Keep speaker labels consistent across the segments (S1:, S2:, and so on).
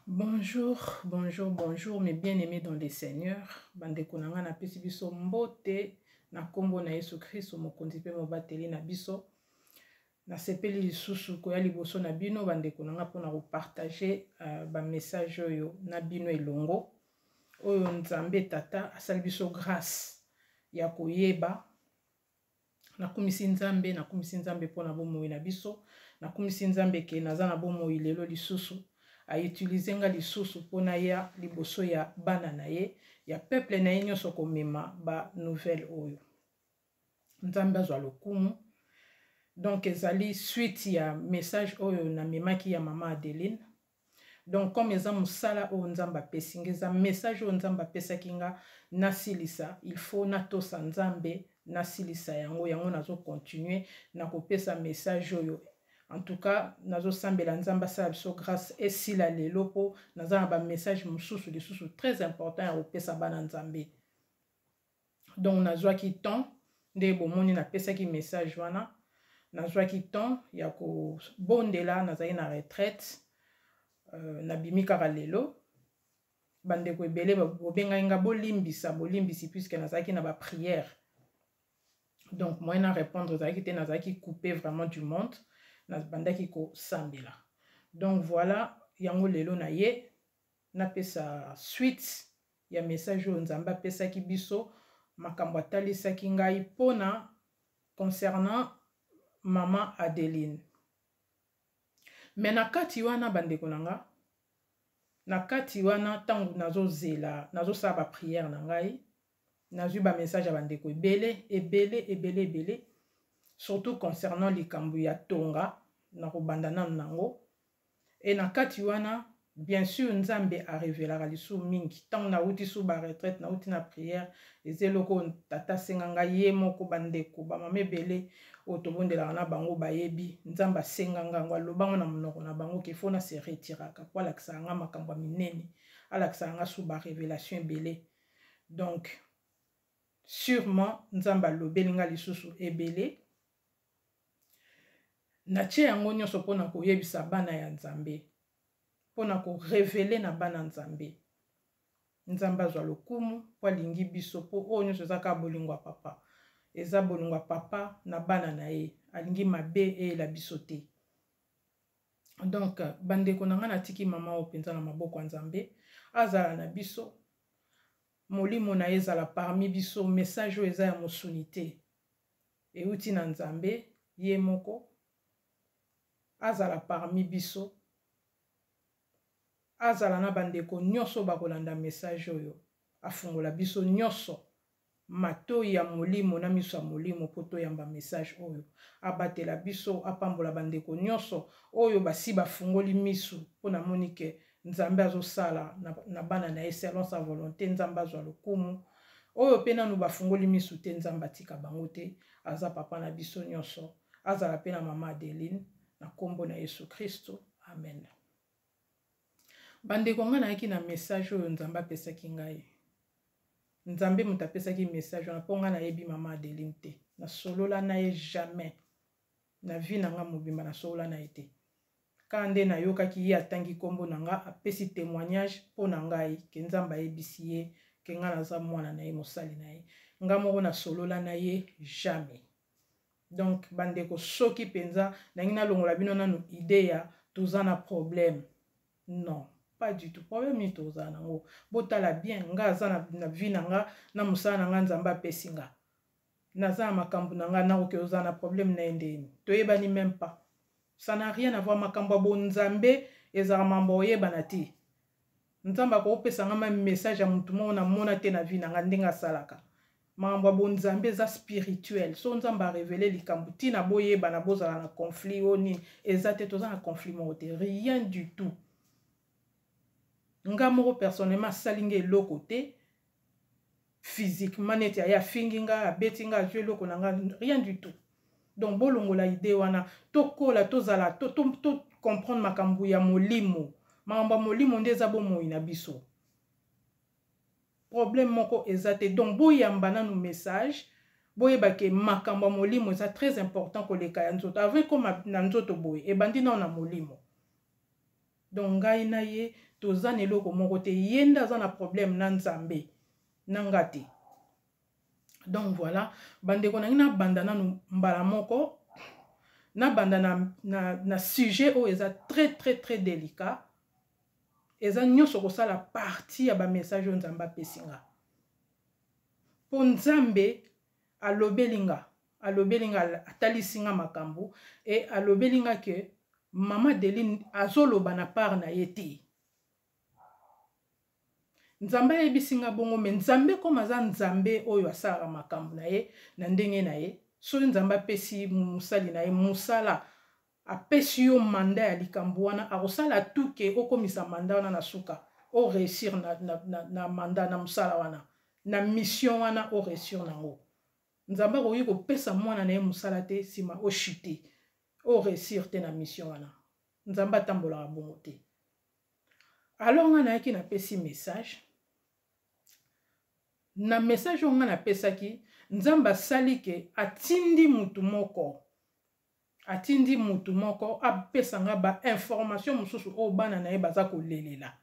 S1: Bonjour, bonjour, bonjour, mes bien-aimés dans les seigneurs. Bande konanga na pesi biso mbote na kombo na Yesu Christ mokonzi pe mobateli na biso. Na sepeli lisusu koya liboso na bino bande konanga pona ko partager ba message oyo na bino elongo. Oyo Nzambe tata asali biso grâce ya koyeba. Nakumisi Nzambe pona bomoi na biso. Nakumisi Nzambe ke naza na bomoi lelo lisusu. A utiliser nga lisusu pona ya liboso ya bana na ye ya peuple na ye nyonso komema ba nouvelle oyo. Nzambe azwa lokumu. Donc ezali suite ya message oyo na memaki ya mama Adeline. Donc comme eza musala oyo Nzambe apesi nga eza message oyo Nzambe apesaki nga nasilisa, il faut natosa Nzambe nasilisa yango nazo continuer na kopesa message oyo. En tout cas, nazo sambela Nzamba sa biso grâce et si la lelo po naza na ba message mususu lisusu très important ya kopesa bana Nzambe. Donc nazwa ki temps nde bomoni na pesa ki message wana. Nazwa ki temps ya ko bondela nazali na retraite na bimi kaka lelo. Bande ko ebele bobenga nga bolimbisi puisque nazaki na ba prière. Donc moi na répondre nazaki te nazaki couper vraiment du monde. Bandaki ko sambela. Donc voilà, yango lelo na ye na pesa suite ya message o Nzamba pesa ki biso makambo atalisaki ngai pona concernant mama Adeline. Mais na kati wana bandeko nanga na kati wana tangu nazo sa ba prière na ngai nazu ba message ya bandeko ebele surtout concernant likambo ya tonga na kobanda nanu nango. Et na kati wana bien sûr Nzambe a révélé lisu mingi tant na uti sous ba retraite na uti na prière ezeloko tata senga ngai ye moko bandeko ba mama ebele otobondela na bango bayebi Nzambe senga ngango alobango na monoko na bango ke fona se retiraka kwa lakisa nga makambo minene alakisa nga sous ba révélation ebele. Donc sûrement Nzambe alobeli nga lisusu ebele na tie yango nyonso pona koyebisa bana ya Nzambe pona ko révéler na bana Nzambe. Nzambe azwa lokumu po alingi biso po oyo nyonso ezaka bolingwa papa eza bolingwa papa na bana na ye alingi mabe la biso te. Donc bandeko nanga natiki mama o penza na maboko ya Nzambe azala na biso molimo na ezala parmi biso message o eza ya mosunité euti na Nzambe ye moko azala parmi biso azala na bandeko nyonso bakolanda message oyo afungola biso nyonso mato ya molimo na miso ya molimo poto yamba message oyo abatela biso apambola bandeko nyonso oyo basi bafungoli miso pona monike Nzambe azosala na bana na ye selon sa volonté. Nzambe azwa lokumu oyo pe nanu bafungoli miso te Nzambe atika bango te aza papa na biso nyonso azala pe na mama Adeline na kombo na Yesu Kristo amen. Bandeko nga naiki na message oyo Nzambe apesaki ngai. Nzambe mutu apesaki message wana mpo nga nayebi mama Adeline te na solola na ye jamais na vie na nga mobimba na solola na ye te. Kande na yokaki ye atangi kombo na nga apesi témoignage mpo na ngai ke Nzambe ayebisi ye ke nga naza mwana na ye mosali na ye nga moko na solola na ye jamais. Donc bandeko soki penza nangi na longola bino nanu idée ya toza na problème non pas du tout problème ni toza nango botala bien nga aza na vie na nga na musala na nga Nzambe apesi nga naza na makambo na nga nakoki oza na problème na endeni toyebani même pas. Ça n'a rien à voir makambo bo Nzambe ezala mambo oyebana te. Nzambe akopesa nga message ya mutu moko na mona te na vie na nga ndenga salaka. Mambo bo Nzambe za spirituel. So Nzambe a révélé likambo tina boyebana bozala na conflit oni ezate toza na conflit moko te rien du tout. Nga moko personnellement salinge eloko te physiquement neti ya fingi nga abeti nga jwe eloko na nga rien du tout. Donc bolongola idée wana tokola tozala to comprendre makambo ya molimo makambo molimo ndeza bomoi na biso problème moko ezate. Donc boyamba nanu message boyeba ke makambo molimo eza très important koleka ya nzoto avec comme na nzoto boye ebandi na molimo. Donc ngai na ye toza na eloko moko te ye nde aza na problème na nzambe na nga te. Donc voilà, bandeko na ngai na banda nanu mbala moko na banda na sujet oyo eza très délicat, eza nyonso kosala partie ya ba message oyo nzambe apesi nga. Po nzambe alobeli nga atalisi nga makambo e alobeli nga ke mama Deline azoloba na part na ye te. Nzambe ayebisi nga bongo, me nzambe koma aza nzambe oyo asalaka makambo na ye na ndenge na ye. Soki nzambe apesi musali na ye musala, apesi yo manda ya likambo wana, akosala tuke okomisa manda wana na suka o réussir na manda na musala wana, na mission wana o réussir nango. Nzambe akoki kopesa mwana na ye musala te sima o chuter o réussir te na mission wana. Nzambe atambolaka bongo te. Alors nga nayaki napesi message. Na message nga napesaki, nzambe asali ke atindi mutu moko apesa nga ba information mosusu o bana na ye baza kolelela.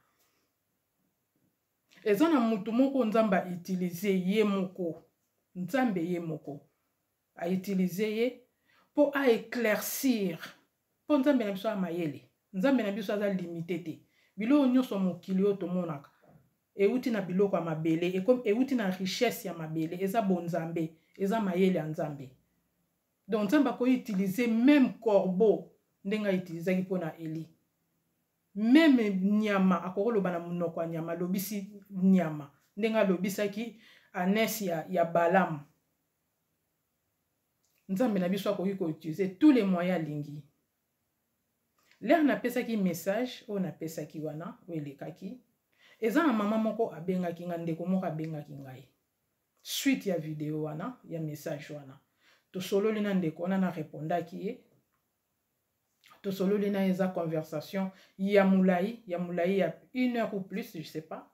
S1: Eza na mutu moko nzambe a utiliser ye moko, nzambe ye moko a utiliser ye po a éclaircir, po nzambe na biso a mayele, nzambe na biso aza limité te. Biloko nyonso mokili oyo tomonaka euti na biloko ya mabele, euti na richesse ya mabele, eza bonzambe, eza mayele ya nzambe. Donc nzambe akoki utiliser même corbeau ndenge autilisaki mpona Eli. Même nyama akoloba na munoko ya nyama, lobisi nyama ndenge alobisaki Anes ya Balaam. Nzambe na biso akoki ko utiliser tous les moyens lingi. L'air na pesaki message o na pesaki wana o elekaki. Eza na mama moko abengaki nga, ndeko moko abengaki ngai. Suite ya video wana, ya message wana. Tosololi na ndeko wana na répondaki ye. Tosololi na eza conversation ya mulai ya 1 heure ou plus, je sais pas.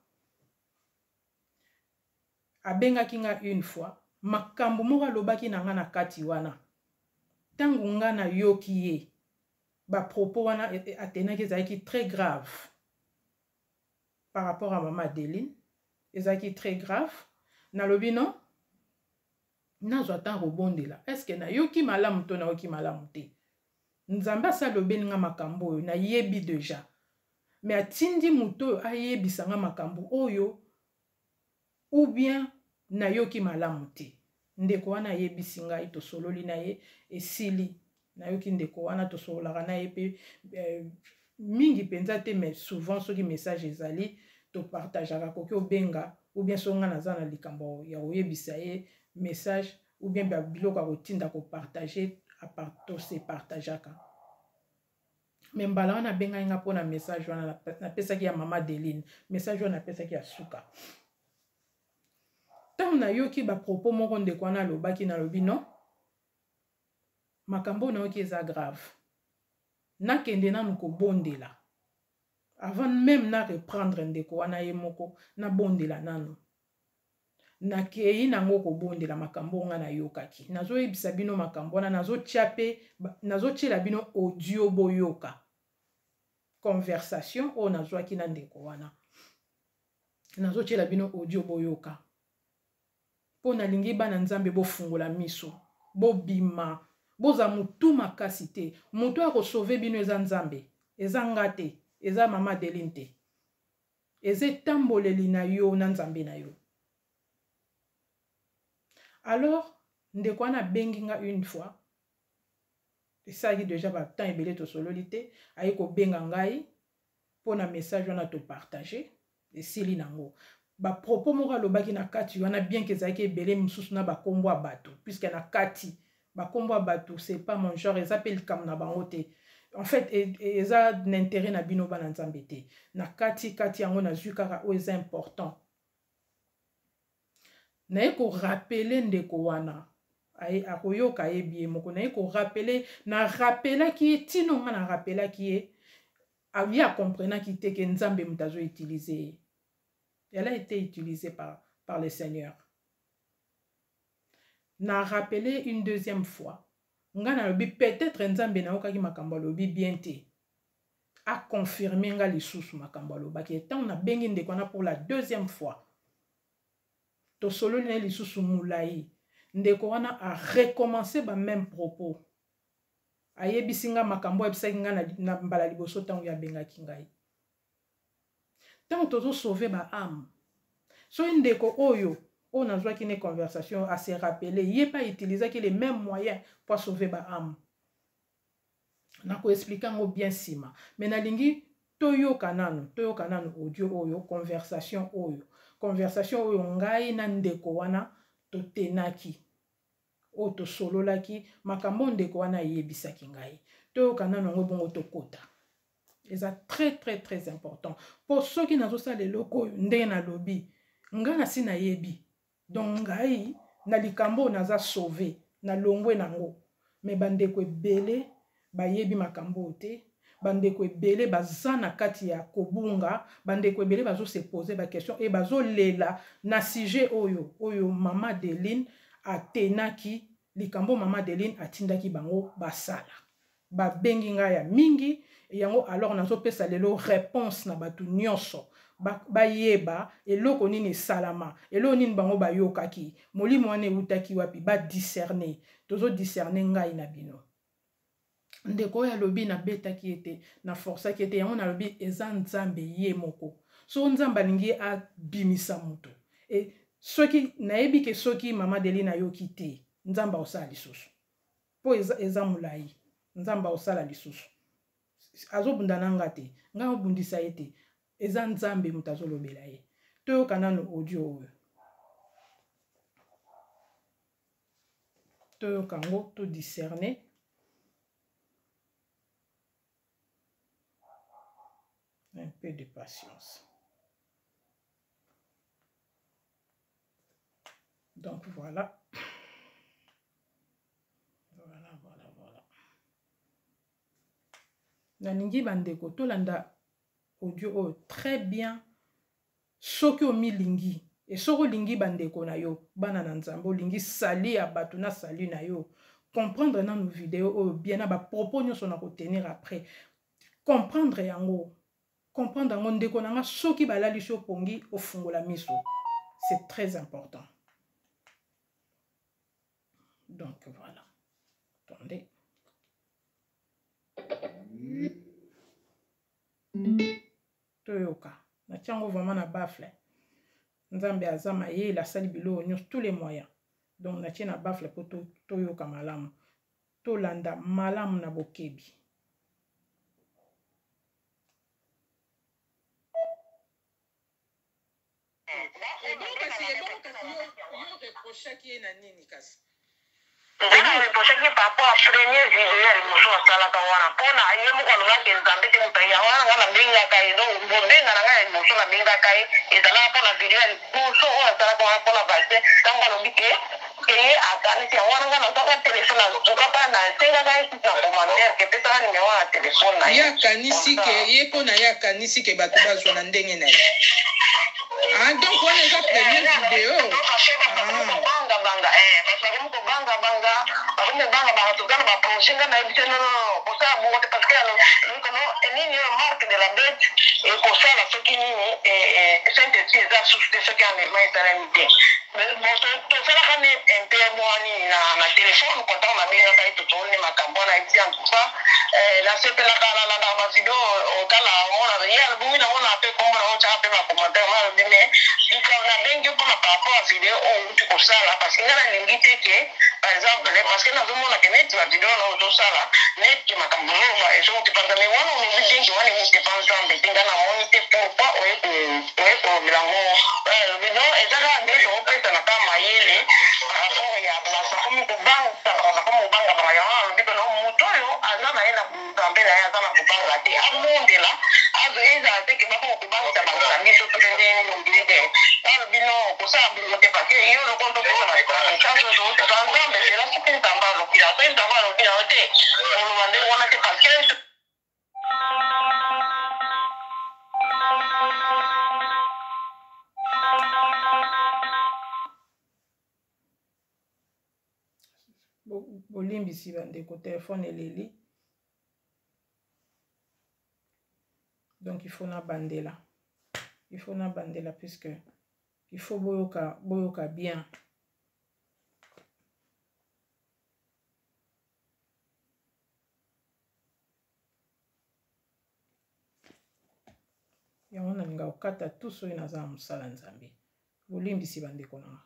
S1: Abengaki nga une fois, makambo moko alobaki na nga na kati wana. Tango nga na yoki ye, ba propos wana atenaki ezalaki très grave. Par rapport à maman Deline, ezalaki très grave. Nalobi non, nazo atan rebondela. Est-ce que na yoki malamu to na yoki malamu te? Nzambe asalobeli nga makambo oyo na yebi déjà. Mais atindi muto ayebisa nga makambo oyo ou bien na yoki malamu te. Ndeko wana ayebisi ngai tosololi na ye esili. Na yoki ndeko wana tosololaka na ye pe mingi penza te, mais souvent soki message ezali to partageaka koki obenga, ou bien songa naza na likambo ya oyebisa ye message, ou bien biloko akotinda ko partager to se partageaka. Mais mbala wana benga nga pona message wana na pesaki ya mama Deline, message wana pesaki ya suka. Tant na yoki ba propos moko ndeko wana lobaki na lobi non, makambo na yoki eza grave. Nakende nanu kobondela. Avant même na reprendre ndeko wana ye moko, na bondela nanu. Nakei nango kobondela makambo nga na yokaki. Nazo yebisa bino makambo wana, nazo tiela bino audio boyoka. Conversation o nazwaki na ndeko wana. Nazo tiela bino audio boyoka. Po nalingi bana nzambe bofungola miso, bobima, boza mutu makasi te. Mutu akosauve bino eza nzambe, eza nga te, eza mama Deline te. Eze tamboleli na yo na nzambe na yo. Alors, ndeko wana bengi nga une fois. Esaki déjà ba temps ebele to sololité, ayi ko benga ngai pona message wana to partager, esili nango. Ba propos moko alobaki na kati wana bien que ezaki ebele mususu na ba kombo bato, puisque na kati ba kombo bato c'est pas mon genre, eza pe likam na bango te. En fait, eza n'intérêt na bino bana nzambe te. Na kati yango na zukaka o eza important. Na eko rappeler ndeko wana. Akoyoka yebi moko na eko rappeler, na rappela ki tino nga na rappela ki a comprendre ki te ke nzambe mutazo utiliser. Elle a été utilisée par le Seigneur. Na rappelé une deuxième fois. Nga na lobi peut-être nzambe na okaki makambo lobi bien te. a confirmé nga lisusu makambo alobaki etant na bengi ndeko wana pour la deuxième fois to solo na lisusu mulai ndeko wana a recommencé ba même propos ayebisi nga makambo ayebisaki nga na mbala liboso ntango ya bengaki ngai ntango tozo sauver ba âme so ndeko oyo nazwaki ne conversation à se rappeler ye pas utilisaki les mêmes moyens pour sauver ba âme nako expliquer ngo bien sima mais nalingi toyoka nanu audio oyo conversation oyo ngai na ndeko wana totenaki o to sololaki makambo ndeko wana yebisaki ngai toyoka nanu ngo bongo tokota eza très important pour ceux qui nazo sala leloko ndenge na lobi nga na sina yebi donc ngai na likambo naza sauver na longwe nango mais bandeko ebele bayebi makambo te bandeko ebele baza na kati ya kobunga bandeko ebele bazo se poser ba question et bazo lela na sujet oyo mama Deline atenaki likambo mama Deline atindaki bango basala ba bengi nga ya mingi yango alors nazo pesa lelo réponse na batu nyonso bayeba eloko nini salama eloko nini bango bayokaki molimo wane utaki wapi ba discerner tozo discerner ngai na bino ndeko ya lobi na betaki ete na force ki ete yango na lobi eza nzambe ye moko so nzambe alingi abimisa mutu et soki nayebi ke soki mama Deline ayoki te nzambe osala lisusu po eza mulai nzambe osala lisusu azobunda nanga te nga obundisa ete eza nzambe mutu azolobela ye toyoka nanu audio oyo toyoka ngo to discerner un peu de patience. Donc voilà. Voilà. Naningi bandeko tolanda audio très bien. Soki omilingi et soko lingi bandeko na yo bana na nzambo lingi sali ya batu na sali na yo comprendre na nos vidéos bien na ba propos nyonso na ko tenir après comprendre yango ndeko nanga soki balali sho pongi ofungola miso c'est très important donc voilà attendez toyoka na tiango vraiment na bafle nzambe azama ye la sali bilo nyos tous les moyens donc na tiena bafle po toyoka malamu tolanda malamu na bokebi
S2: reprochaki par rapport à première vidéo ya liboso asalaka wana mpona ye moko alobaki nzambe te moto ya wana nga nabengaka ye donc bobenga na ngai ya liboso nabengaka ye ezalaka mpona video ya liboso oyo asalaka wana mpona vaccin ntango alobi ke ye akanisi yango wana nga nazwaka telefone azoka mpa nasengaka ye sisi na commentaire ke pesaka nimero wana telefone na ye
S1: akanisi ke ye mpona ye akanisi ke bato bazwa na ndenge na ye donc wana eza première vidéo
S2: banga tozana baprojet nga nayebi te nono kosala bongo te parce que nini oyo marque de la bête ekosala soki nini saint-esprit eza susu te soki enlèvement esalami te tosalaka ne impermo nini na telefone kontango nabengaka ye totone makambo wana yebi en tout cas nasepelaka na bavideo otala omona ye albumi namona mpe kombo nango tiaka mpe bacommentaire ma alobi me likao nabengi mpona par rapport a video oyo outi kosala parce que nga nalingi te ke par exemple parce que nazomona ke neti bavideo na ozosala neti makambo oloba ezokoki panza me wana olobi dengi wana emoki pa nzambe te nga namoni te pourkui oye kolobela ngo alobi no ezaka ndenge okopesa na kaka mayele par rapport ya nakomi kobanga yango alobi peno moto oyo aza na ye na nzambe na ye aza na kobanga te abondela ezala te ke bakoko kobangisa bangisa biso to te ndenge nongili te alobi no kosala bongo te parce que yo lokola topesa bakanisa zozote pa nzambe zela soki nzambe alobila soki nzambe alobila yo te oloba ndenge wana te parce que
S1: bolimbisi bandeko telefone eleli Donc il faut na bandela. Il faut na bandela puisque il faut boyoka bien. Yango na linga okata tout soyo naza musala nzambe. Bolimbisi bandeko na.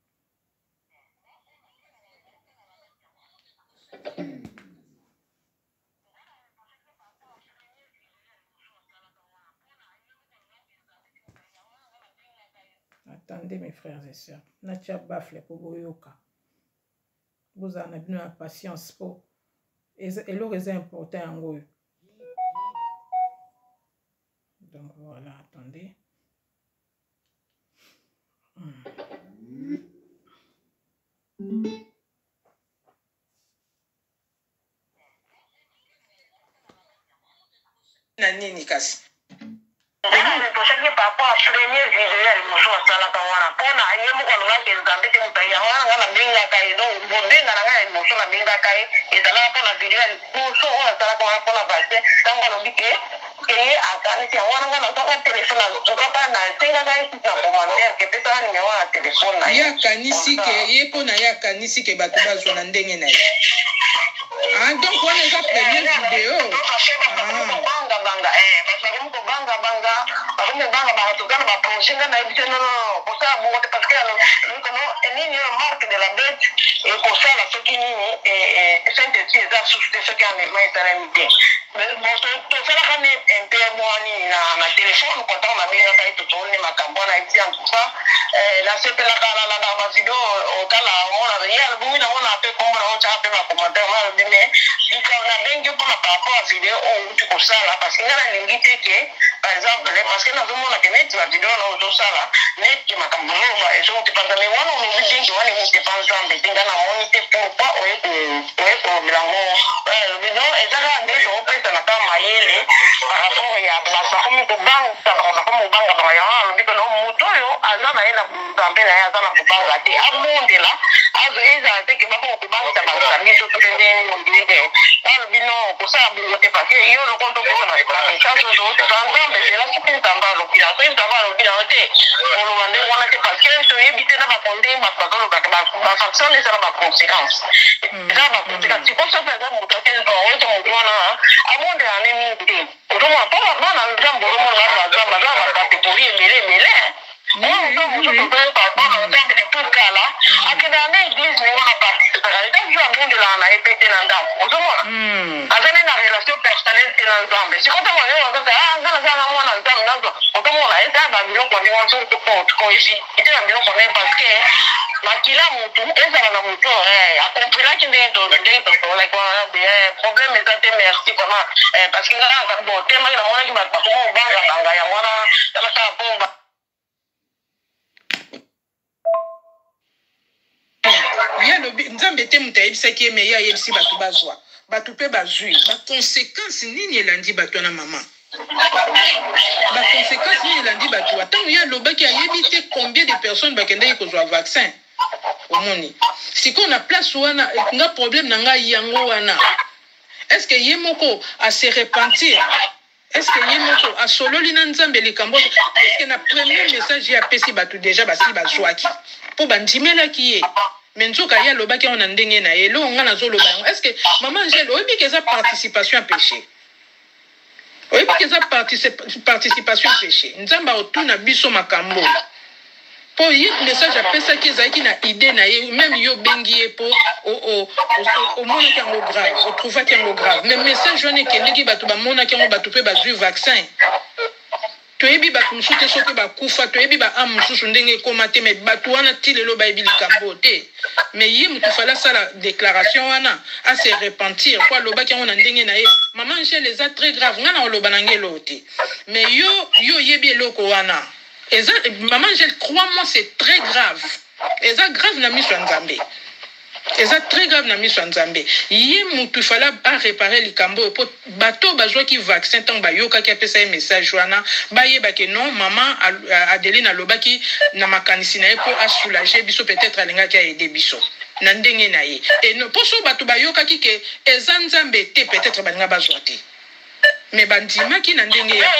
S1: Attendez mes frères et sœurs. Natia bafle pour boyoka. Vous en avez la patience pour. Et c'est important en gros. Donc voilà, attendez.
S3: Nani kasi.
S2: Reprochaki par rapport à première vidéo ya liboso asalaka wana mpona ye moko alobaki nzambe te moto yango nga nabengaka ye donc bobenga na ngai ya liboso nabengaka ye ezalaka mpona video ya liboso oyo asalaka wana mpona vaccin ntango alobi ke ye akanisi yango wana nga nazwaka telefone azokaka nasengaka ye site na commentaire ke pesaka nimero na telefone na ye
S3: akanisi ke ye mpona ye akanisi ke bato bazwa na ndenge na ye. Ah, donc on est la première vidéo.
S2: Parce que la limite que par exemple parce que nous avons la net la vidéo là au sala net qui m'a cambré et je te parle mais voilà on nous dit que on est pas ensemble mais tinga na moniter pourquoi on bilango le vidéo et ça là des on peut na kama yele par rapport ya basa comme ko bang ça on comme bang ba ya le biko no mutoyo ana na ina zambe na ya sana kubanga te amonde la azo eza te que ba ko bang ça ba miso tende on dit que le bino ko ça bi te parce que yo le compte ko na ça je dois te prendre mais c'est là qui te tamba lo qui a fait tamba lo qui a été on le vende on a te parce que je éviter na ba compter ma pas lo ba faction les ça ba conséquence ça ba conséquence si pour ça faire mon token do o to mo na amonde ane mi te o to mo pa na jambo mo na ba catégorie mele
S3: nzambe te muta yebisaki ye me ye ayebisi bato bazwa bato mpe bazwi baconséquence nini elandi bato na mama baconséquence nini elandi bato ntango ye alobaki ayebi te combien de personnes bakendaki kozwa vaccin omoni sikoyo na place wana nga problème na ngai yango wana est ce que ye moko ase repentir est ce que ye moko asololi na nzambe likambo est ce que na premier message ye apesi bato déjà basi bazwaki mpo bandimelaki ye mais nzoka ye alobaki yango na ndenge na ye eloko nga nazoloba yango est ce que mama angele oyebi ke eza participation ya péché oyebi ke eza participation ya péché nzambe aotuna biso makambo mpo ye message apesaki ezalaki na idée na ye même yo obengi ye mpo omonaki yango grave otrouvaki yango grave mais message wana ekendeki bato bamonaki yango bato mpe bazwi vaccin toyebi bato mosusu te soki bakufa toyebi baame mosusu ndenge ekoma te me bato wana ti lelo bayebi likambo te me ye motu fala asala déclaration wana ase repentir po alobaki yango na ndenge na ye mama angele eza très grave nga na oloba na ngelo te me yo oyebi eloko wana eza mama angele crois-moi c'est très grave eza grave na miso ya nzambe eza très grave na miso ya nzambe ye mutu fala aréparer likambo po bato bazwaki vaccin ntango bayokaki apesa ye message wana bayebake non mama Adeline alobaki na makanisi na ye po asoulager biso peut-être alingaki aide biso na ndenge na ye e no poso bato bayokaki ke eza nzambe te peut-être balinga bazwa te mais bandimaki na ndenge ya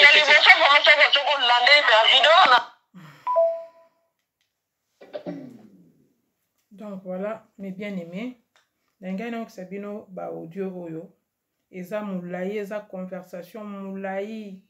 S1: donc voilà mes bien-aimés ndenge na sabino ba audio oyo eza mulai eza conversation mulai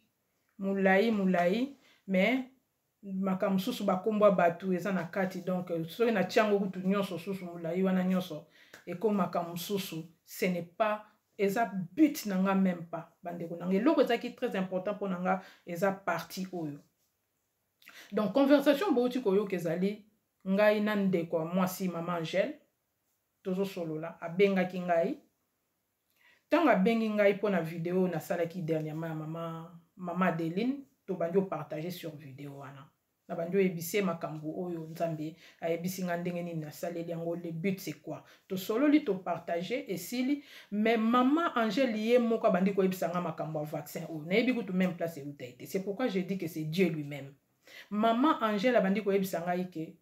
S1: mais makambo susu bakombwa batu eza na kati donc soki na tiango kutu nyonso susu mulai wana nyonso eko makambo susu ce n'est pas eza but nanga même pas bandeko nanga eloko ezaki très important pour nanga eza partie oyo donc conversation bouti koyoka ezali ngai na ndeko mwasi mama Angèle tozo solola abengaki ngai tanga bengi ngai po na vidéo na salaki dernièrement mama Adeline to bandio partager sur vidéo wana na bandio ebise makambo oyo nzambe ayebisi nga ndenge nini na saleli yango le but c'est quoi to sololi to partager esili mais mama Angèle ye moko bandi ko ebisa nga makambo vaccin oyo na yebi kutu même place où été c'est pourquoi je dis que c'est Dieu lui-même maman Angèle abandi ko ebisa nga ike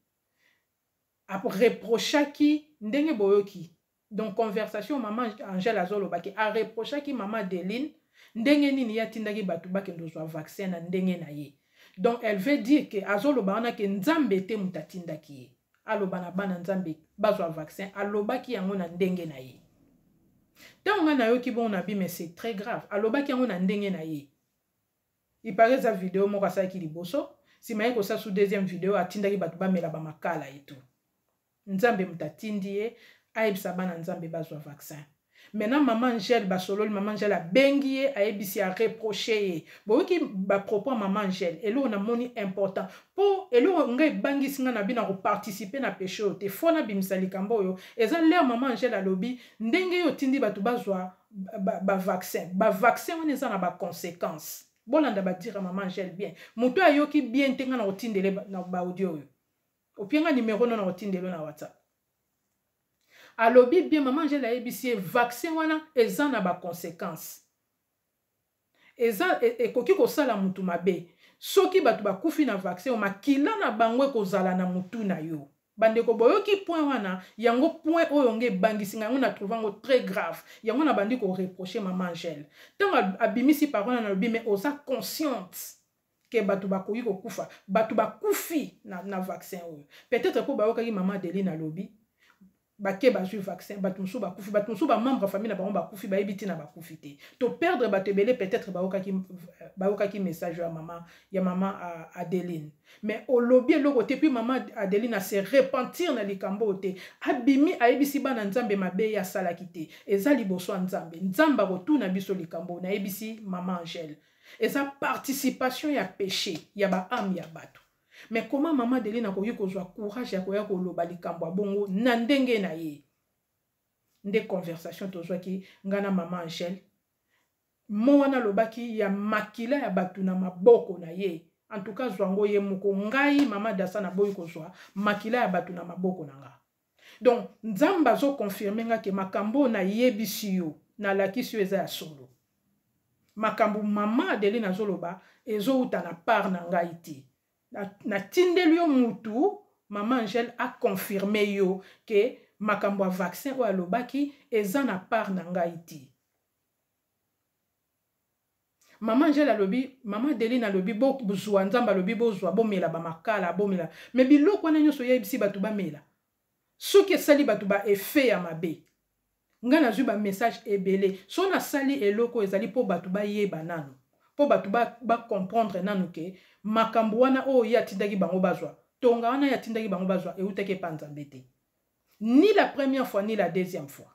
S1: reprochaki ndenge boyoki donc conversation maman Angèle azolobaki a reprochaki maman Adeline ndenge nini yatindaki batu bakendo zwa vaccin na ndenge na ye donc elle veut dire que azoloba wana ke nzambe te mutatindaki ye aloba na bana nzambe bazwa vaccin alobaki yango na ndenge na ye ntango na yoki bon na bi mais c'est très grave alobaki yango na ndenge na ye ipare za vidéo moko asalaki liboso sima ye kosa su deuxième vidéo atindaki batu bamela bamakala etu nzambe mutatindi ye ayebisa bana nzambe bazwa vaccin maintenant maman Angèle basololi maman Angèle abengi ye ayebisi a reprocher ye boyoki ba propos maman Angèle eloko na moni important po eloko ngai bangisi nga na bina ko participer na péché ote fona bimisa likambo oyo eza l'air maman Angèle alobi ndenge yo tindi batu bazwa ba vaccin wana eza na ba conséquences bolanda ba dire maman Angèle bien muto ayoki bien tenga na otindele na ba audio oyo opienga numéro na otindelo na WhatsApp alobi bien maman Angèle ayebisi vaccin wana eza na ba conséquences eza ekoki kosala mutu mabe soki batu bakufi na vaccin makila na bango ekozala na mutu na yo bandeko boyoki point wana yango point oyo nge bangisi yango na trouvango très grave yango na bandi ko reprocher maman Angèle tant abimisi parole na lobi mais oza consciente que batu bakoki kokufa batu bakufi na vaccin oyo peut-être po bayokaki maman Adeline na lobi bake bazwi vaccin batu musu bakufi batu musu ba membre famille na bango bakufi bayebiti na bakufi te to perdre batu ebele peut-être bayokaki message ya maman Adeline mais au lobby eloko te puis maman Adeline a se repentir na likambo te abimi ayebisi bana nzambe mabe ya salaki te eza liboso nzambe nzamba kotuna biso likambo na yebisi maman Angèle eza participation ya péché ya ba âme ya batu. Mais comment maman Adeline a koki kozwa courage ya koya koloba likambo bongo na ndenge na ye nde conversation tozwaki ngana maman Angèle mo wana lobaki ya makila ya batu na maboko na ye en tout cas zwango ye moko ngai mama dasa na boyi kozwa makila ya batu na maboko na nga donc nzamba zo confirmer nga ke makambo na yebisi yo na lakisi yo eza ya solo makambo mama Adeline azoloba ezo uta na part na ngai ti na tindeli yo mutu maman Angèle a confirmé yo que makambo a vaccin o alobaki eza na part na ngai ti maman Angèle alobi maman Adeline alobi bo buzwa nzamba alobi bozwa bomela ba makala bomela mais biloko wana nyonso yebisi batu bamela soki esali batu ba effet ya mabe nga nazwi ba message ebele so na sali eloko ezali po batu bayeba nanu po batu ba comprendre nanu ke makambo wana o ya tindaki bango bazwa tonga wana ya tindaki bango bazwa euteke panzambe te ni la première fois ni la deuxième fois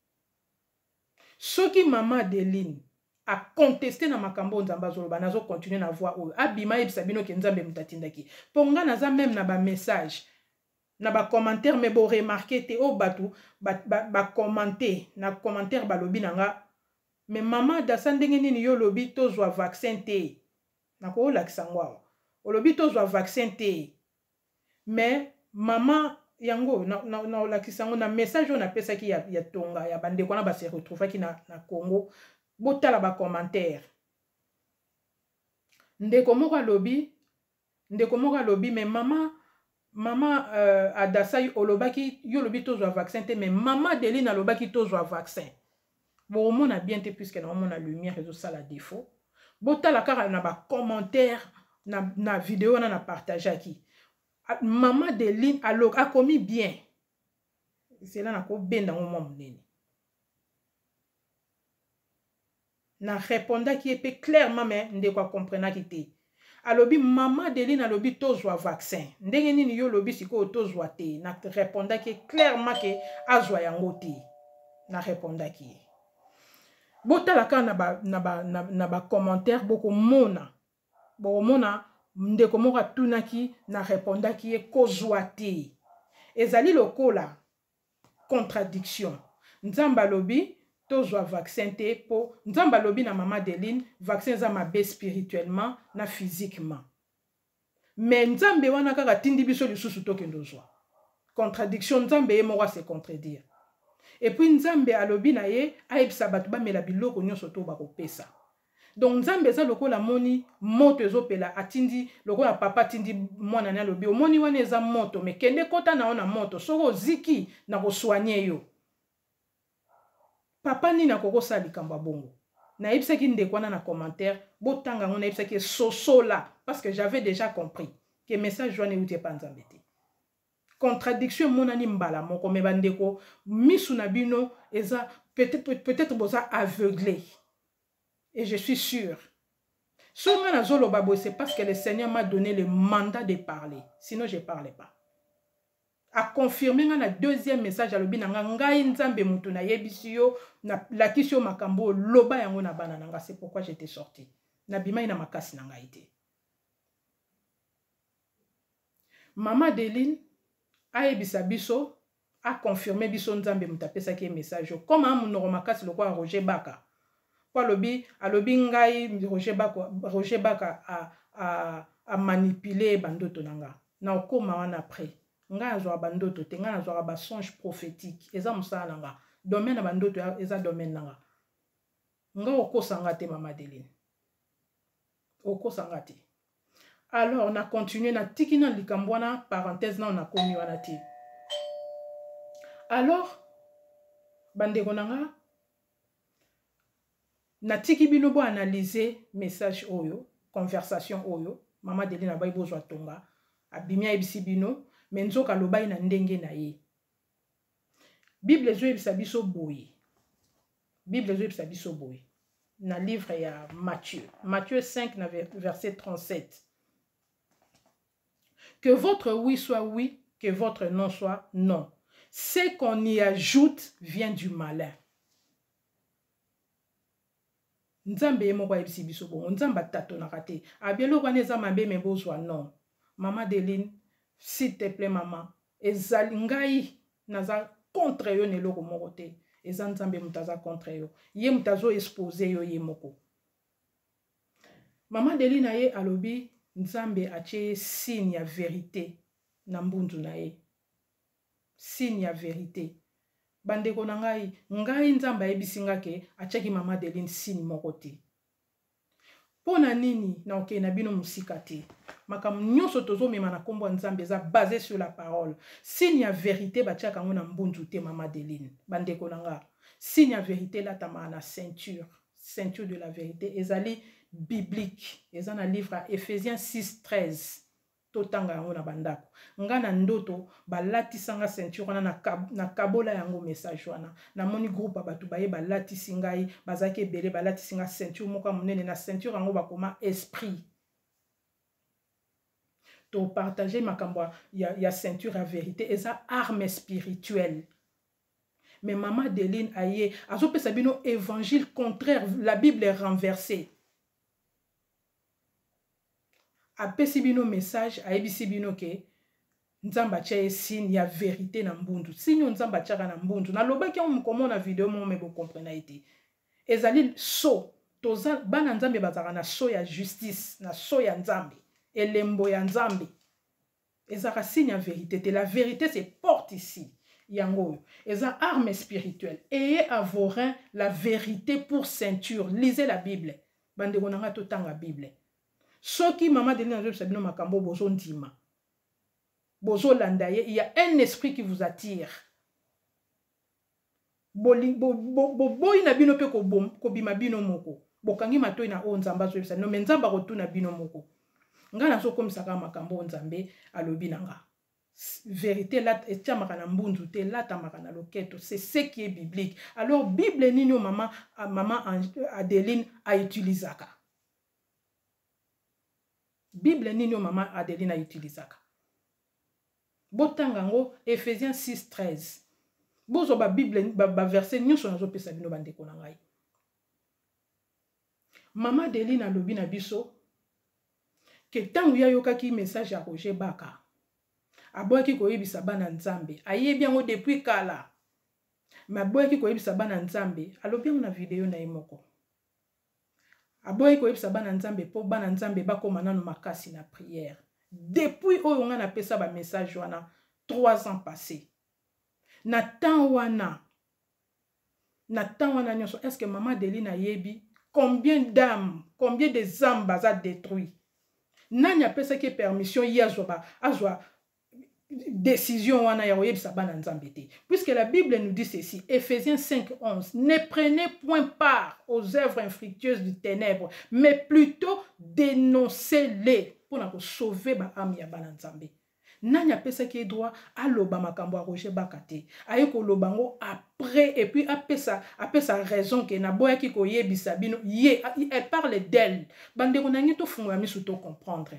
S1: soki maman Adeline a contesté na makambo nzamba zoloba nazo continuer na voix oyo abima yebisa bino ke nzambe mutatindaki ponga naza même na ba message na ba commentaire mais bo remarquer te o batu ba commenter na commentaire balobi nanga mais maman dasa ndenge nini yo lobi tozwa vaccin te nako lakisa ngwa olobi tozwa vaccin te mais maman yango na lakisa ngo na message on apesa ki ya tonga ya bande kona ba se retrouver ki na Congo botala ba commentaire ndeko moko lobi mais maman adasa olobaki yo lobi tozwa vaccin te mais maman Adeline alobaki tozwa vaccin Bon, on a bien été puisque on a lumière et tout ça la défaut. Bota la cara na ba commentaire na vidéo na partagé qui. Maman de Lynn a commis bien. C'est là na ko ben dans moment nene. Na répondait qui est clairement mais ndé quoi comprendre qui té. Alobi maman de Lynn alobi tozwa vaccin. Ndenge nini yo lobi siko tozwa té. Na répondait qui clairement que azwa yango té. Na répondait qui. Bota la ka na ba commentaire boko mona ndeko moka tunaki na répondaki e kozwa te ezali lokola contradiction nzamba lobi tozwa vaccin te po nzamba lobi na mama Deline vaccin za mabe spirituellement na physiquement mais nzambe wana kaka tindi biso lisusu tokendo zwa contradiction nzambe ye moko se contredire. Et puis nzambe alobi na ye ayebisa bato bamela biloko nyonso to bakopesa. Donc nzambe za lokola moni moto ezopela atindi lokola papa atindi mwana na lobi omoni wana eza moto mais kende kota na ona moto soko ziki na kosoigner yo. Papa ni na kokosa likambo bongo. Na yebisa ki ndeko wana na commentaire botanga ngona yebisa ki sosola parce que j'avais déjà compris que message wana uti pa nzambe te. Contradiction monani mbala moko me bandeko misu na bino eza peut-être boza aveuglé et je suis sûr soma na zolo babo c'est parce que le Seigneur m'a donné le mandat de parler sinon je parlais pas a confirmer na deuxième message alobi na ngai nzambe mutu na yebisi yo na lakisi yo makambo loba yango na bana nanga c'est pourquoi j'étais sorti na bima ina makasi na ngai te. Mama Deline ayebisa biso a confirmé biso nzambe mutapesa ki message comme un makasi lokwa Roger Baka kwa alobi ngai Roger Baka a manipuler bandoto nanga na okoma wana après nga azwa bandoto te nga azwa ba songe prophétique eza musala nanga domaine na bandoto eza domaine nanga nga okosanga te mama Deline okosanga te. Alors, on a continué, on a tiki na likambwana, parenthèse, on a commis wana ti. Alors, bande konanga, na tiki binobo analyser message oyo, conversation oyo, mama Deline na bayi bozwa tonga, abimia ebisi bino, menzoka lobai na ndenge na ye. Bible zo ebisa biso boye. Bible zo ebisa biso boye. Na livre ya Matthieu. Matthieu 5, verset 37. Que votre oui soit oui, que votre non soit non. Ce qu'on y ajoute vient du malin. Nzambe yemoko yebisi biso bongo, nzamba tato na kate. Abielo kwa neza mabe mebozwa non. Mama Deline, s'il te plaît maman, ezali ngai naza contre yo neloko moko te. Eza nzambe mutaza contre yo. Ye mutazo expose yo yemoko. Mama Deline na ye alobi nzambe atie signe ya vérité na mbundu na ye. Signe ya vérité. Bandeko na ngai nzambe ayebisinga ke atiaki mama Deline signe moko te. Pona nini na oke na bino musika te. Makam nyonso tozomema na kombo nzambe eza basé sur la parole. Signe ya vérité batiaka ngo na mbundu te mama Deline. Bandeko na nga. Signe ya vérité la tama na ceinture. Ceinture de la vérité ezali biblique. Eza na livre à Ephésiens 6:13. Totanga yango na bandako. Nga na ndoto balatisanga ceinture wana na kabola yango message wana. Na moni groupe abatu baye balatisi ngai bazaki ebele balatisinga ceinture moka munene na ceinture yango bakoma esprit. To partager makambo ya ceinture à vérité eza arme spirituelle. Mais maman Deline aye azopesa bino évangile contraire, la Bible est renversée. Apesi bino message ayebisi bino ke nzamba tia signe ya vérité na mbundu. Signe nzamba tia na mbundu. Na lobaki on komona vidéo mo me bo comprendre ite. Ezali so toza bana nzambe bazaka na so ya justice, na so ya nzambe, elembo ya nzambe. Ezaka signe ya vérité te. La vérité se porte ici. Yango. Eza arme spirituelle. Ayez à vos reins la vérité pour ceinture. Lisez la Bible. Bande konanga totanga Bible. Soki mama Deline na sabino makambo bozo ndima. Bozo landaye, il y a un esprit qui vous attire. boyi na bino pe ko bima bino moko bokangi matoi na o nzamba zo bisa no menzamba rotuna bino moko nga na so komisaka makambo nzambe alobi nanga vérité là etia makana mbunzu te lata makana loketo c'est ce qui est biblique. Alors Bible nino maman Adeline a utilisaka Bible nino maman Adeline a utilisaka botanga ngo Ephésiens 6:13 bozo ba Bible ba verset nyonso nazo pesa bino bandeko na ngai. Mama Adeline alobi na biso ke tangu ya yokaki message ya Roger Baka aboyaki koyebisa bana nzambe ayebi yango depuis kala mais aboyaki koyebisa bana nzambe alobi yango na video na ye moko aboyaki koyebisa bana nzambe po bana nzambe bakoma nano makasi na prière depuis oyo nga na pesa ba message wana 3 ans passés na temps wana nyonso. Est-ce que Mama Adeline ayebi combien d'âmes, combien de âmes baza détruit? Nani apesa ki permission ya azwa décision wana ya oyebisa bana nzambe te. Puisque la Bible nous dit ceci, Ephésiens 5:11, ne prenez point part aux œuvres infructueuses du ténèbre, mais plutôt dénoncez-les pour na sauver ba âme ya bana nzambe. Nani apesa ki droit aloba makambo a Roger Bakate ayeko lobango après et puis apesa raison que na boya ki koyebisa bino ye elle parle d'elle bande ko nangi to funga misu to comprendre.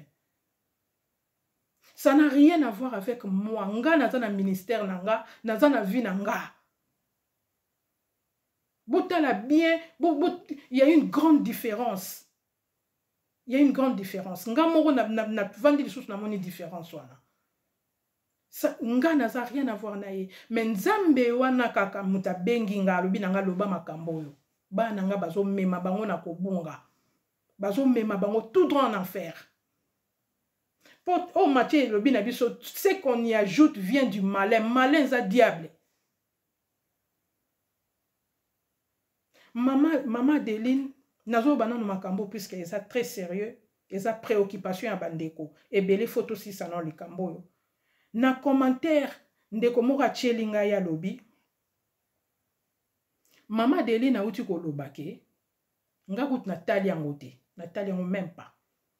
S1: Ça n'a rien à voir avec moi. Nga naza na ministère nanga, naza na vie nanga. Botala bien, il y a une grande différence. Il y a une grande différence. Nga moko na vandi lisusu na moni différence wana. Nga naza rien à voir na ye. Mais nzambe wana kaka muta bengi nga alobi nanga loba makambo yo. Ba nanga bazo mema bango na kobunga. Bazo mema bango tout droit en enfer. Oh Matthieu lobi na biso, ce qu'on y ajoute vient du malin. Malin za diable. Mama Adeline nazo banano makambo puisque eza très sérieux, eza préoccupation ya bandeko. Ebele photo si sanon likambo yo. Na commentaire ndeko moko achelinga ya lobi Mama Adeline na uti ko lobake nga kut natali yango te, natali yango même pas.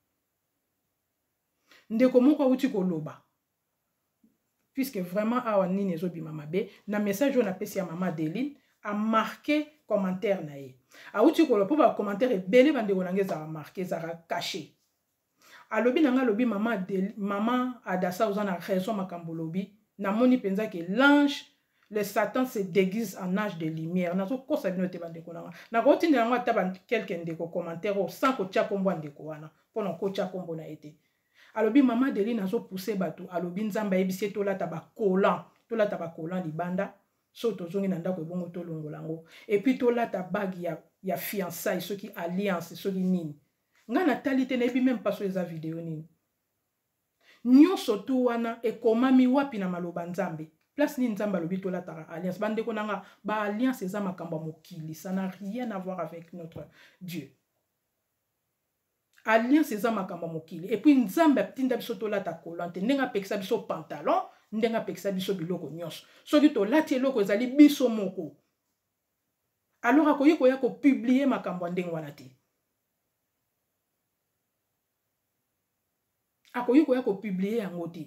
S1: Ndeko moko uti ko loba puisque vraiment awa nini ezobi mama be na message on apesi ya Mama Adeline a marqué commentaire na ye. A uti ko loba ba commentaire ebele bandeko nange za marqué za caché. Alobi nanga lobi Mama Adassa uzana raison makambo lobi na moni penza que l'ange le Satan se déguise en ange de lumière. Nazo kosa bino te bandeko nanga. Na ko tindi nanga taba quelqu'un de ko commentaire sans ko tia kombo ndeko wana. Pona ko tia kombo na été. Alobi Mama Adeline nazo pousser batu alobi nzamba yebisi tolata ba kolan libanda so tozongi na ndako ebongo tolongolango et puis tolata bague ya fiançailles soki alliance soki nini. Nga natali te nebi même pas sur eza vidéo nini. Nyonso tu wana ekomami wapi na maloba nzambe. Place ni nzamba lobi tolata alliance bandeko nanga ba alliance eza makambo mokili, ça n'a rien à voir avec notre Dieu. Alliance eza makambo mokili et puis nzamba tinda biso tolata kolante ndenga pekisa biso pantalon ndenga pekisa biso biloko nyonso soki tolati eloko ezali biso moko alors akoyi koya ko publier makambo ndenge wana te. Akoyi koya ko publier yango te.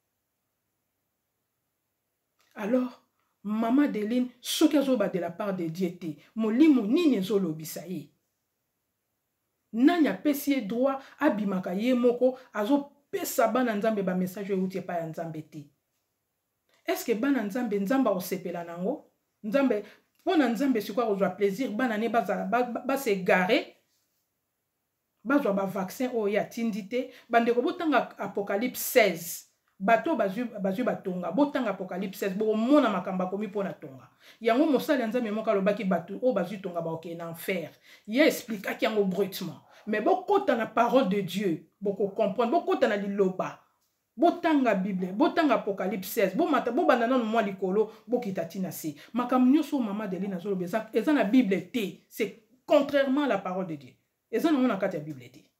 S1: Alors Mama Adeline soki azoba de la part de Dieu te molimo nini ezolobisa ye. Nani apesi droit abimaka ye moko azo pesa bana nzambe ba message euti pa ya nzambe te. Est-ce que bana nzambe osepela nango? Nzambe pona nzambe sikwa kozwa plaisir bana ne ba se garer bazwa ba vaccin o ya tindite bande ko botanga Apocalypse 16 bato bazu batonga botanga Apocalypse 16 bo mona makamba komi pona tonga yango mosali nzambe moka lobaki bato o bazu tonga ba ok na enfer ye explique ki yango brutement mais bokota na parole de Dieu boko comprendre bokota na liloba botanga Bible botanga Apocalypse 16 bo mata bo banana no mwa likolo bokita tina se makambo nyonso Mama Adeline azoloba eza na Bible te, c'est contrairement à la parole de Dieu. Eza na kati ya Bible te.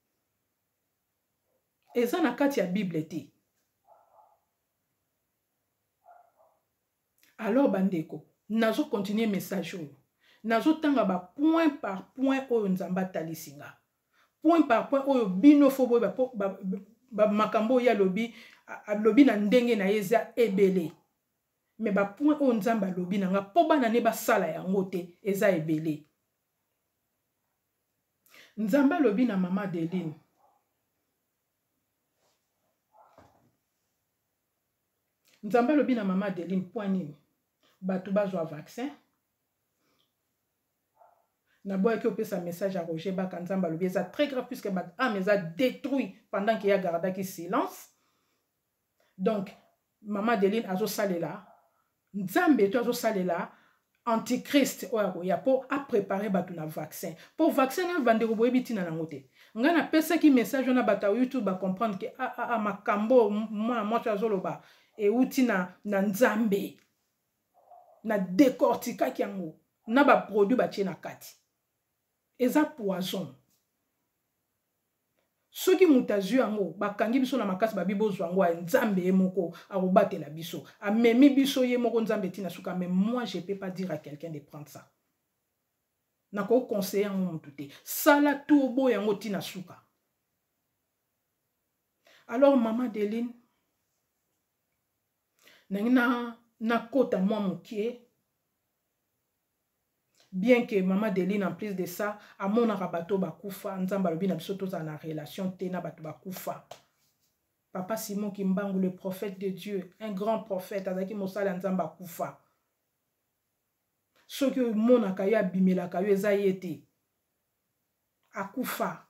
S1: Eza na kati ya Bible te. Alors bandeko nazo continuer message oyo nazo tanga ba point par point oyo nzamba talisinga point par point oyo bino fo boy ba makambo ya lobi na ndenge na yeza ebele mais ba point oyo nzamba lobi nanga po bana ne ba sala yango te eza ebele. Nzamba lobi na mama Deline Nzamba lobi na mama Deline point nini batu bazwa vaccin na boya ki opesa message à Roger Baka Nzamba lobi eza très grave puisque bat âme eza détruit pendant qu'il y a gardaki silence. Donc mama Deline azo salela Nzambe to azo salela antichrist oyo ya po a préparer batu na vaccin pour vaccin na vandeko boyebi tina nango te nga na pesa ki message na bata YouTube ba comprendre que makambo moi azoloba e uti na Nzambe na décortica kiango na ba produit ba tie na kati eza poison soki mutazu yango bakangi biso na makasi ba bibozo yango ya Nzambe emoko akobatela biso amemi biso ye moko Nzambe tina suka. Mais moi je peux pas dire à quelqu'un de prendre ça na ko conseiller yango mutu te sala tout bo yango tina suka. Alors maman Deline na kota moi mokie bien que maman Deline en plus de ça amona rabato bakufa Nzamba lobi na biso toza na relation te na bato bakufa. Papa Simon Kimbangu le prophète de Dieu, un grand prophète azaki mosala Nzamba kufa. Soki mona kayo abimela kayo eza yete akufa.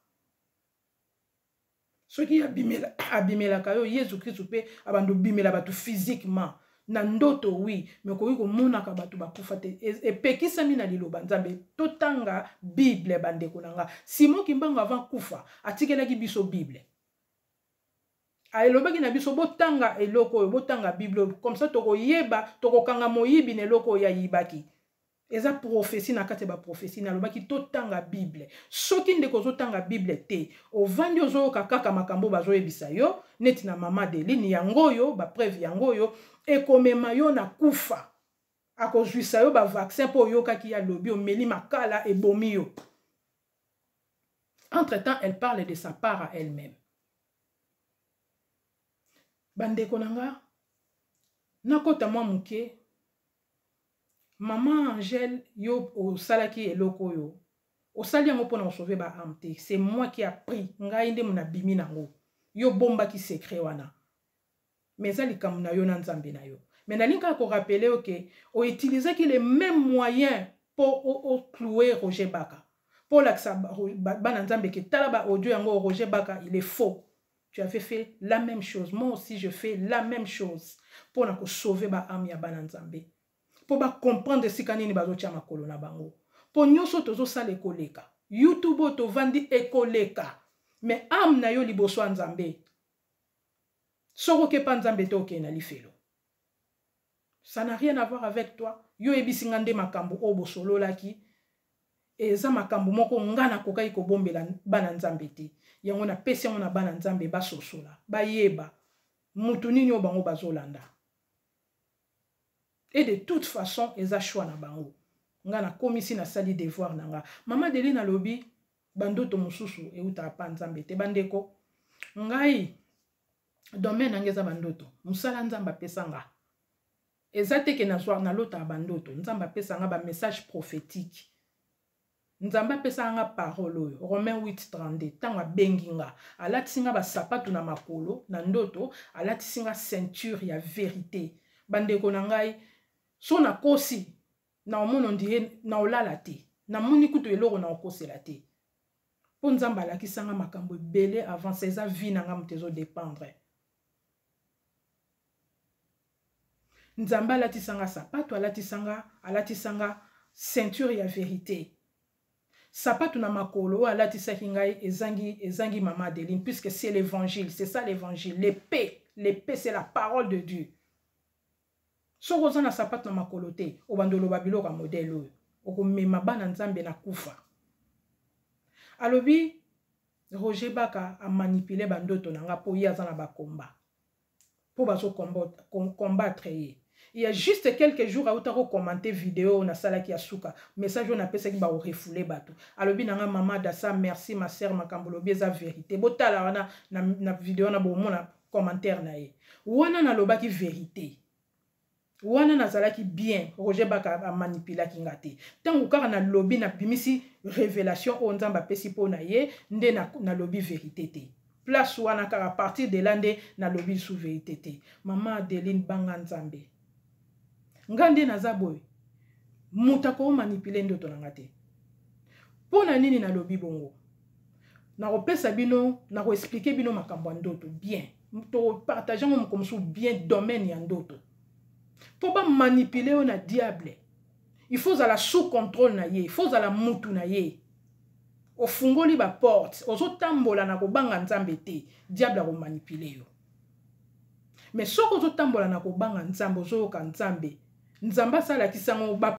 S1: Soki abimela kayo Yesu Christ pe abando bimela batu physiquement na ndoto oui mais ko yiko mona ka batu bakufa te e pekisa mina liloba Nzambe totanga Bible bandeko nanga. Simon Kimbangu avant kufa atikelaki biso Bible aelobaki na biso botanga eloko botanga Bible comme ça toko yeba toko kanga moyibi ne loko ya yibaki eza prophétie na kati ba prophétie na lobaki totanga Bible soki ndeko zotanga Bible te ovandi ozo kaka makambo bazo yebisa yo neti na mama Deline yango yo ba preuve yango yo ekomema yo na kufa akozwisa yo ba vaccin po yo kaki ya lobi omeli makala ebomi yo. Entre-temps elle parle de sa part à elle-même. Bandeko nanga nakota mwa muke maman Angèle yo o salaki eloko yo o sali yango pona sauver ba amte c'est moi qui a pris ngai nde muna bimi nango yo bomba ki secret wana mais ali kamuna yo na Nzambe na yo. Mais nalinga ko rappeler OK o utiliser ki les mêmes moyens pour clouer Roger Baka pour l'axa bana Nzambe ke tala ba audio yango Roger Baka il est faux. Tu avais fait la même chose. Moi aussi, je fais la même chose. Pour sauver ba âme ya bana Nzambe. Pour comprendre si kanini bazo tia makolo na bango. Pour nyoso tozo sala ekoleka. YouTube to vandi ekoleka. Mais âme na yo liboso Nzambe. Soro ke pa Nzambe te oke na lifelo. Ça n'a rien à voir avec toi. Yo ebisingande makambo obo solo laki. Eza makambo moko ngana kokai ko bombela bana Nzambe te. Yango na pesi yango na bana Nzambe basosola bayeba mutu nini obango bazolanda. Et de toute façon eza choix na bango ngana komisi na sali devoir nanga. Mama Deline na lobi bandoto mususu euta pa Nzambe te bandeko ngai domaine ngeza bandoto musala Nzamba pesanga ezate ke na soir na lota bandoto Nzamba pesanga ba message prophétique. Nzamba pesa nga parole oyo Romains 8:32 tanga benginga alatisinga ba sapatu na makolo na ndoto alatisinga ceinture ya vérité. Bandeko na ngai so na kosi na omono ndie na olala te na moni kutu eloko na okosela te po Nzamba alakisanga makambo ebele avant eza vie na nga mtezo dépendre. Nzamba alatisanga sapatu alatisanga ceinture ya vérité. Sapatu na makolo alatisaki ngai ezangi mama Deline puisque c'est l'évangile, c'est ça l'évangile. L'épée c'est la parole de Dieu. Soko zana sapatu na makolo te obandolo babilo ka modèle oyo okomema bana Nzambe na kufa. Alobi Roger Baka a manipulé bandoto nanga po ya zana ba combat po bazo combattre ye Il y a juste quelques jours à utako commenter vidéo na sala ki asuka message on appelle ça qui ba refoulé bato alobi nanga maman dasa merci ma sœur makambolobi eza vérité botala wana na vidéo na bomona commentaire na ye wana na loba ki vérité wana na zala ki bien Roger Baka a manipula ki ngate tangu kaka na lobby na bimisi révélation o nzamba pesi po na ye nde na lobby vérité te place wana kaka à partir de là nde na lobby sous vérité te maman Adeline Banga Nzambe ngande na zaboy muta ko manipule ndoto na ngate pona nini na lobi bongo na kopesa bino na ko expliquer bino makambo ndoto bien to partager mo comme sous bien domaine ya ndoto po ba manipuler on a diable il faut à la sous contrôle na ye il faut à la mutu na ye o fungoli ba porte ozo tambola na ko banga Nzambe te diable a ko manipuler yo mais soko ozo tambola na ko banga Nzambe ozo ka Nzambe Nzamba sala kisango ba